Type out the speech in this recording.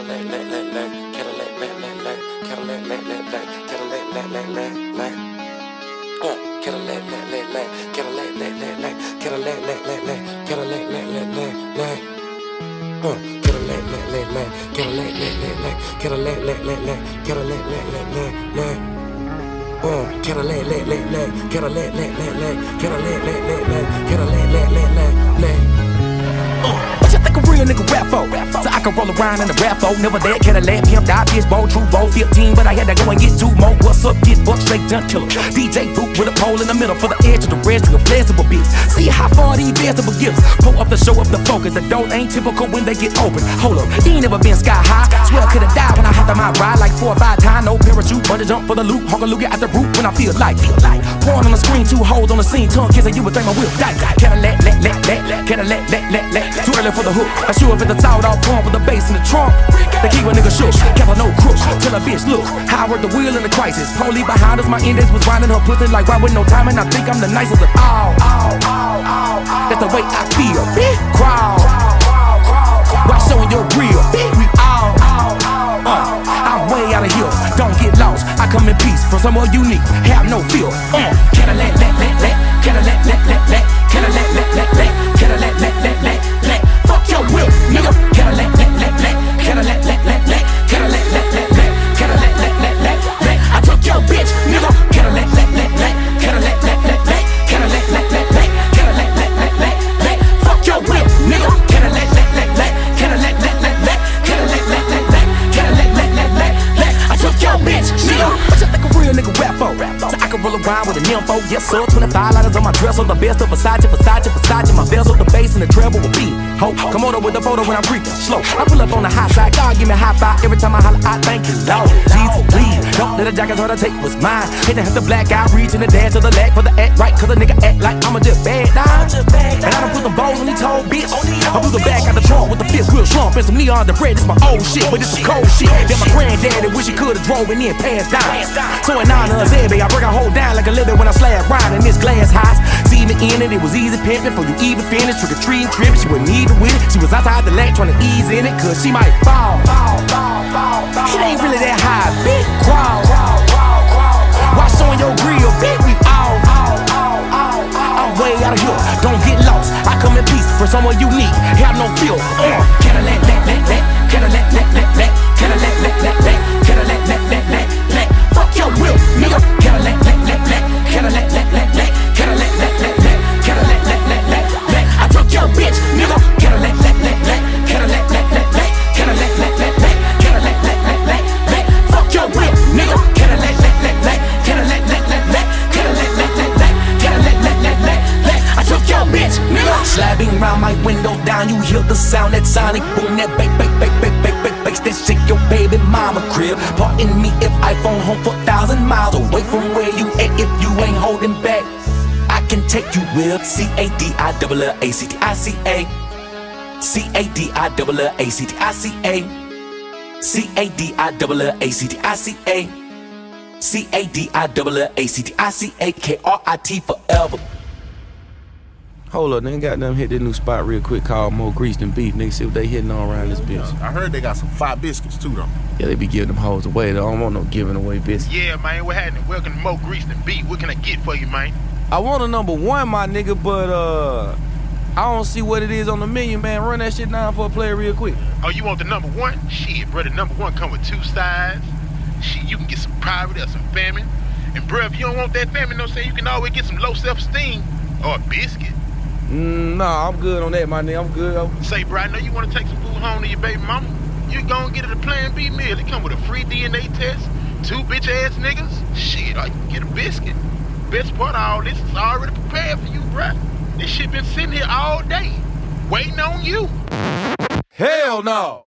What you think a real nigga rap for? So I can roll around in a rap for. Never dead, Cadillac, pimp, die, bitch, bowl, true bowl, 15, but I had to go and get 2 more. What's up, get buck, straight done killer. DJ boot with a pole in the middle for the edge of the rest of the flexible beats. See how far these vegetable gifts. Pull up the show up the focus. The doors ain't typical when they get open. Hold up, he ain't never been sky high. Swear I could've died when I hopped on my ride like 4 or 5 times. No parachute, bungee jump for the loop. Hawk a loogie at the root when I feel like. Porn on the screen, 2 holes on the scene. Tongue kissing, you would think my wheel die. Cadillac, Cadillac, too early for the hook. I shoot up at the top, all porn with the bass in the trunk. They keep a nigga shook, careful no crooks. Tell a bitch, look, how I work the wheel in the crisis. Police behind us, my index was grinding her pussy like right with no time. And I think I'm the nicest of all. That's the way I feel, big crowd. Why showing your real, we all. I'm way out of here, don't get lost. I come in peace from somewhere unique, have no fear. Cadillac, Cadillac, Cadillac, Cadillac, fuck your will, nigga. Cadillac, Cadillac, Cadillac, I took your bitch, nigga. Cadillac, Cadillac, Cadillac, fuck your will, nigga. Cadillac, Cadillac, I took your bitch, nigga. What you think a real nigga rap for? So I can roll around with an info, yes sir. 25 lighters on my dress, on the best of Versace. My bells with the bass and the treble will beat. Ho, come on up with the photo when I'm creeping slow. I pull up on the high side, God give me a high five every time I holler. I thank you, Lord. Jesus, please, don't let a jacket hard to take what's mine. Hate to have the black eye, reach in the dance to the leg for the act right, cause a nigga act like I'm a just bad dime. And I done put the balls on these whole bitch. I blew the back out the trunk with the fifth wheel slump and some neon the bread. This my old shit, but this some cold shit that my granddaddy wish he could've drove and then passed down. So in honor of Zebby, I break a hole down like a little when I slab round in this glass house. See me in it, it was easy pimping before you even finish. Trick or treating trip, she wasn't even with it. She was outside the leg trying to ease in it, cause she might fall. It ain't really that high, big crowd. Why showing your grill, big we all. I'm way out of here, don't get lost. I come in peace for somewhere unique, have no fear. Cadillac, Cadillac, Cadillac, Cadillac, fuck your will, nigga. Cadillac, Cadillac, Cadillac, I took your bitch, nigga. Cadillac, Cadillac, Cadillac, fuck your will, nigga. Cadillac, Cadillac, I took your bitch, nigga. Slapping round my window down, you hear the sound, that sonic boom, that bass, that shake your baby mama crib. Pardon me if I phone home for 1,000 miles away from where you at. If you ain't holding back, I can take you with C-A-D-I-L-L-A-C-T-I-C-A, C-A-D-I-L-L-A-C-T-I-C-A, C-A-D-I-L-L-A-C-T-I-C-A, C-A-D-I-L-L-A-C-T-I-C-A, K-R-I-T forever. Hold up, nigga, goddamn hit this new spot real quick called More Grease Than Beef. Nigga, see what they hitting on around this bitch. I heard they got some fire biscuits too, though. Yeah, they be giving them hoes away. They don't want no giving away biscuits. Yeah, man, what happening? Welcome to More Grease Than Beef. What can I get for you, man? I want a #1, my nigga, but I don't see what it is on the menu, man. Run that shit down for a player real quick. Oh, you want the #1? Shit, bro, the #1 come with 2 sides. Shit, you can get some private or some famine. And bro, if you don't want that famine, no say you can always get some low self-esteem or a biscuit. Nah, I'm good on that, my nigga. I'm good. Say, bro, I know you want to take some food home to your baby mama. You gon' get it a Plan B meal. It come with a free DNA test, 2 bitch-ass niggas. Shit, or you can get a biscuit. Best part of all this is already prepared for you, bro. This shit been sitting here all day, waiting on you. Hell no!